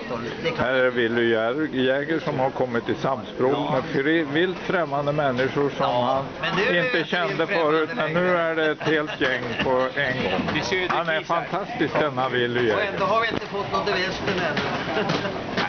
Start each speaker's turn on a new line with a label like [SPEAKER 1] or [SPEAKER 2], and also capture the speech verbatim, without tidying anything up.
[SPEAKER 1] då. Det kan...
[SPEAKER 2] Här är Willy Jäger som har kommit i samspråk ja. med fri, vilt främmande människor som ja, han inte kände förut. Men nu är det ett helt gäng på en gång. Han är fantastisk denna Willy Jäger.
[SPEAKER 1] Och ändå har vi inte fått något i västen ännu.